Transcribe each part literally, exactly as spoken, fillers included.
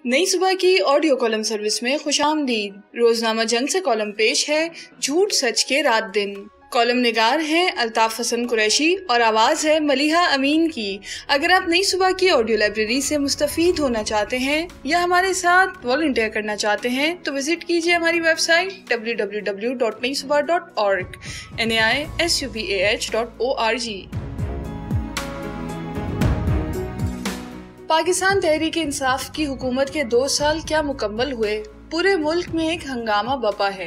नई सुबह की ऑडियो कॉलम सर्विस में खुश आमदीद। रोजनामा जंग से कॉलम पेश है झूठ सच के रात दिन। कॉलम निगार हैं अल्ताफ हसन कुरैशी और आवाज़ है मलिहा अमीन की। अगर आप नई सुबह की ऑडियो लाइब्रेरी से मुस्तफीद होना चाहते हैं या हमारे साथ वॉलंटियर करना चाहते हैं तो विजिट कीजिए हमारी website W W W dot Nai Subah dot org N A I S U B A H dot O R G. Pakistan Tehreek Insaf की हुकूमत के दो साल क्या मुकम्मल हुए, पूरे मुल्क में एक हंगामा बपा है।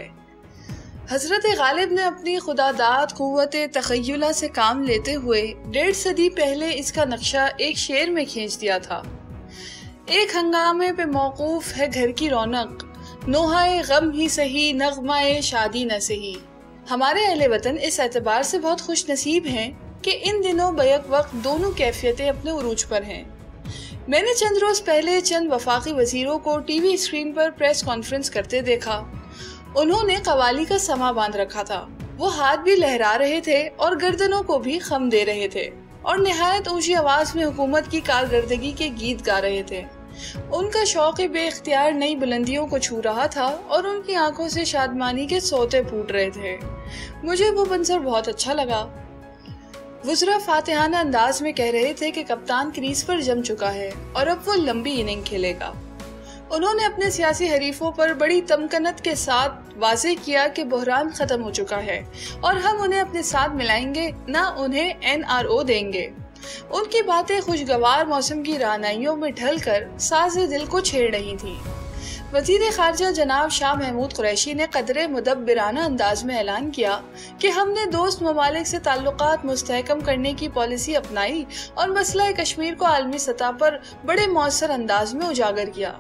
हजरत गालिब ने अपनी खुदादाद कुव्वत तखय्युला से काम लेते हुए डेढ़ सदी पहले इसका नक्शा एक शेर में खींच दिया था। एक हंगामे पे मौकूफ है घर की रौनक, नोहाए गम ही सही नगमाए शादी न सही। हमारे अहले वतन इस एतबार से बहुत खुश नसीब हैं कि इन दिनों बैक वक्त दोनों कैफियतें अपने उरूज पर हैं। मैंने चंद रोज पहले चंद वफाकी वजीरों को टीवी स्क्रीन पर प्रेस कॉन्फ्रेंस करते देखा। उन्होंने कवाली का समा बांध रखा था, वो हाथ भी लहरा रहे थे और गर्दनों को भी खम दे रहे थे और निहायत ऊंची आवाज में हुकूमत की कारकर्दगी के गीत गा रहे थे। उनका शौक बेख्तियार नई बुलंदियों को छू रहा था और उनकी आंखों से शादमानी के सोते फूट रहे थे। मुझे वो मंजर बहुत अच्छा लगा। वुज़रा फातिहाना अंदाज में कह रहे थे कि कप्तान क्रीज पर जम चुका है और अब वो लंबी इनिंग खेलेगा। उन्होंने अपने सियासी हरीफों पर बड़ी तमकनत के साथ वाज़े किया कि बहरान खत्म हो चुका है और हम उन्हें अपने साथ मिलाएंगे, ना उन्हें एन आर ओ देंगे। उनकी बातें खुशगवार मौसम की रानाइयों में ढलकर साज़े दिल को छेड़ रही थी। वज़ीर ख़ारजा जनाब शाह महमूद कुरैशी ने कदरे मुदब्बिराना अंदाज में ऐलान किया कि हमने दोस्त ममालिक से ताल्लुकात मुस्तहकम करने की पॉलिसी अपनाई और मसला कश्मीर को आलमी सतह पर बड़े मौसर अंदाज में उजागर किया।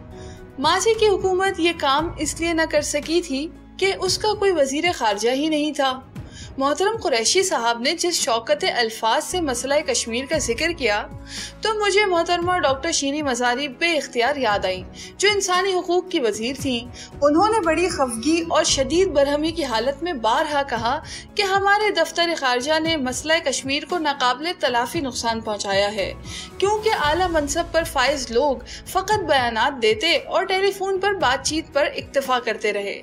माजी की हुकूमत ये काम इसलिए न कर सकी थी कि उसका कोई वज़ीर ख़ारजा ही नहीं था। मोहतरम कुरैशी साहब ने जिस शौकत अल्फाज से मसला कश्मीर का जिक्र किया तो मुझे मोहतरमा डॉक्टर शीनी मज़ारी बेइख्तियार याद आई, जो इंसानी हुकूक की वजीर थी। उन्होंने बड़ी खफगी और शदीद बरहमी की हालत में बारहा कहा कि हमारे दफ्तर खारजा ने मसला कश्मीर को नाकाबिले तलाफी नुकसान पहुँचाया है, क्योंकि आला मनसब पर फाइज लोग फ़कत बयानात देते और टेलीफोन पर बातचीत पर इक्तफा करते रहे।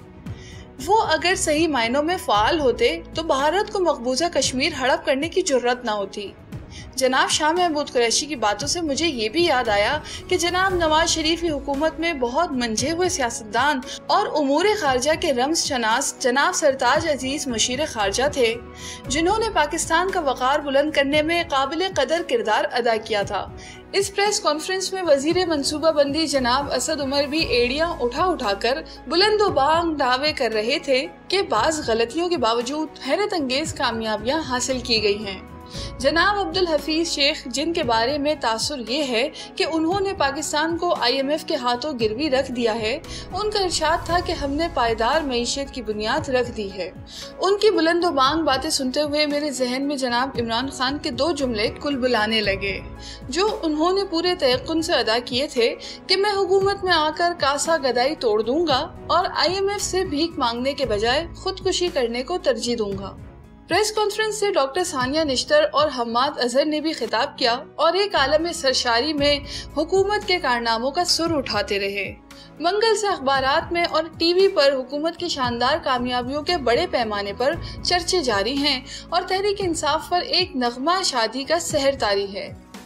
वो अगर सही मायनों में फ़ाल होते तो भारत को मकबूजा कश्मीर हड़प करने की जुर्रत न होती। जनाब शाह महमूद कुरैशी की बातों से मुझे ये भी याद आया कि जनाब नवाज शरीफ की हुकूमत में बहुत मंझे हुए सियासतदान और उमूर खारजा के रम्स शनास जनाब सरताज अजीज मुशीर खारजा थे, जिन्होंने पाकिस्तान का वक़ार बुलंद करने में काबिल कदर किरदार अदा किया था। इस प्रेस कॉन्फ्रेंस में वजीर मनसूबा बंदी जनाब असद उमर भी एड़ियां उठा उठाकर बुलंदो बांग दावे कर रहे थे कि बाज़ गलतियों के बावजूद हैरत अंगेज कामयाबियां हासिल की गई हैं। जनाब अब्दुल हफीज शेख, जिनके बारे में तासुर ये है कि उन्होंने पाकिस्तान को आई एम एफ के हाथों गिरवी रख दिया है, उनका इरशाद था कि हमने पायदार मईशत की बुनियाद रख दी है। उनकी बुलंदो बांग बातें सुनते हुए मेरे जहन में जनाब इमरान खान के दो जुमले कुलबुलाने लगे, जो उन्होंने पूरे तयक्कुन से अदा किए थे कि मैं हुकूमत में आकर कासा गदाई तोड़ दूंगा और आई एम एफ से भीख मांगने के बजाय खुदकुशी करने को तरजीह दूंगा। प्रेस कॉन्फ्रेंस से डॉक्टर सानिया निश्तर और हम्माद अजहर ने भी खिताब किया और एक आलम सरशारी में हुकूमत के कारनामों का सुर उठाते रहे। मंगल से अखबारात में और टीवी पर हुकूमत की शानदार कामयाबियों के बड़े पैमाने पर चर्चे जारी हैं और तहरीक इंसाफ पर एक नगमा शादी का सहर तारी है।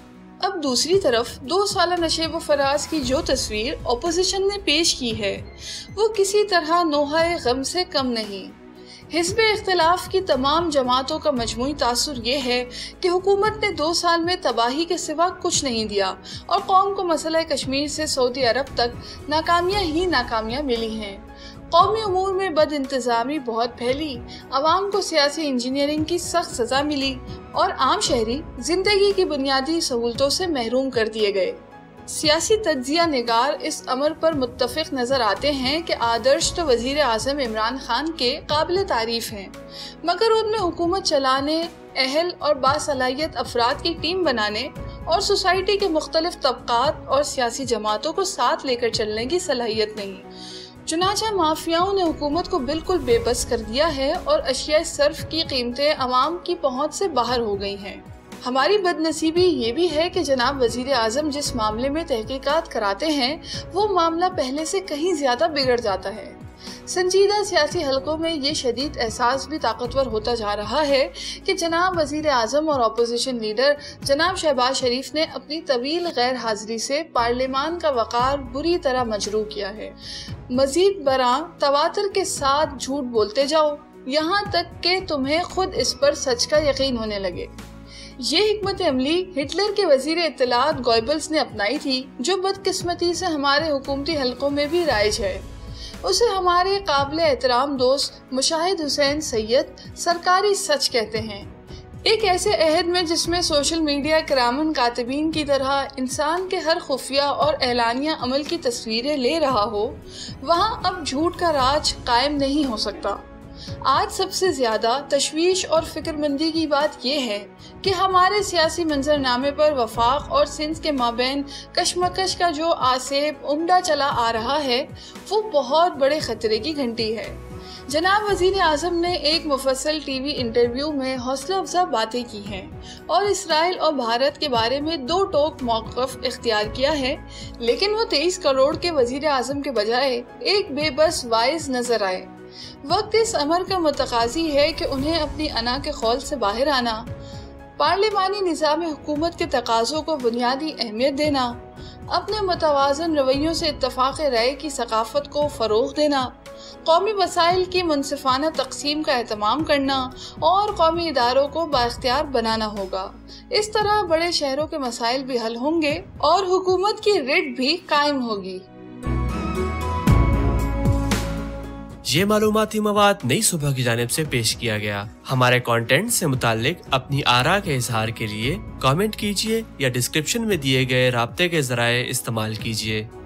अब दूसरी तरफ दो साल नशेब व फराज की जो तस्वीर अपोजिशन ने पेश की है वो किसी तरह नोहाए गम से कम नहीं। हिज़्ब इख्तिलाफ की तमाम जमातों का मजमूई तासुर ये है कि हुकूमत ने दो साल में तबाही के सिवा कुछ नहीं दिया और कौम को मसला कश्मीर से सऊदी अरब तक नाकामियाँ ही नाकामियाँ मिली हैं। कौमी उमूर में बद इंतज़ामी बहुत फैली, अवाम को सियासी इंजीनियरिंग की सख्त सज़ा मिली और आम शहरी जिंदगी की बुनियादी सहूलतों से महरूम कर दिए गए। सियासी तज्जिया निगार इस अमर पर मुत्तफिक नजर आते हैं कि आदर्श तो वजीर आज़म इमरान खान के काबिल तारीफ हैं, मगर उनमें हुकूमत चलाने, अहल और बासलाहियत अफराद की टीम बनाने और सोसाइटी के मुख्तलिफ तबकात और सियासी जमातों को साथ लेकर चलने की सलाहियत नहीं। चुनाचा माफियाओं ने हुकूमत को बिल्कुल बेबस कर दिया है और अशिया सर्फ की कीमतें अवाम की पहुँच से बाहर हो गई हैं। ہماری بدنصیبی یہ بھی ہے کہ جناب وزیر اعظم جس معاملے میں تحقیقات کراتے ہیں وہ معاملہ پہلے سے کہیں زیادہ بگڑ جاتا ہے۔ سنجیدہ سیاسی حلقوں میں یہ شدید احساس بھی طاقتور ہوتا جا رہا ہے کہ جناب وزیر اعظم اور اپوزیشن لیڈر جناب شہباز شریف نے اپنی طویل غیر حاضری سے پارلیمان کا وقار بری طرح مجروح کیا ہے۔ مزید برآں تواتر کے ساتھ جھوٹ بولتے جاؤ یہاں تک کہ تمہیں خود اس پر سچ کا یقین ہونے لگے۔ یہ حکمت عملی ہٹلر کے وزیر اطلاعات گوئبلز نے اپنائی تھی، جو بدقسمتی سے ہمارے حکومتی حلقوں میں بھی رائج ہے۔ اسے ہمارے قابل احترام دوست مشاہد حسین سید سرکاری سچ کہتے ہیں۔ ایک ایسے عہد میں جس میں سوشل میڈیا کرامن کاتبین کی طرح انسان کے ہر خفیہ اور اعلانیہ عمل کی تصویریں لے رہا ہو، وہاں اب جھوٹ کا راج قائم نہیں ہو سکتا۔ آج سب سے زیادہ تشویش اور فکر مندی کی بات یہ ہے کہ ہمارے سیاسی منظرنامے پر وفاق اور سندھ کے مابین کشمکش کا جو آسیب عمدہ چلا آ رہا ہے وہ بہت بڑے خطرے کی گھنٹی ہے۔ جناب وزیر اعظم نے ایک مفصل ٹی وی انٹرویو میں حوصلہ افزا باتیں کی ہیں اور اسرائیل اور بھارت کے بارے میں دو ٹوک موقف اختیار کیا ہے، لیکن وہ تیئیس کروڑ کے وزیر اعظم کے بجائے ایک بے بس وائز نظر آئے۔ وقت اس امر کا متقاضی ہے کہ انہیں اپنی انا کے خول سے باہر آنا، پارلیمانی نظام حکومت کے تقاضوں کو بنیادی اہمیت دینا، اپنے متوازن رویوں سے اتفاق رائے کی ثقافت کو فروغ دینا، قومی وسائل کی منصفانہ تقسیم کا اہتمام کرنا اور قومی اداروں کو بااختیار بنانا ہوگا۔ اس طرح بڑے شہروں کے مسائل بھی حل ہوں گے اور حکومت کی رٹ بھی قائم ہوگی۔ یہ معلوماتی مواد نئی صبح کی جانب سے پیش کیا گیا۔ ہمارے کانٹینٹ سے متعلق اپنی آراء کے اظہار کے لیے کامنٹ کیجیے یا ڈسکرپشن میں دیے گئے رابطے کے ذرائع استعمال کیجیے۔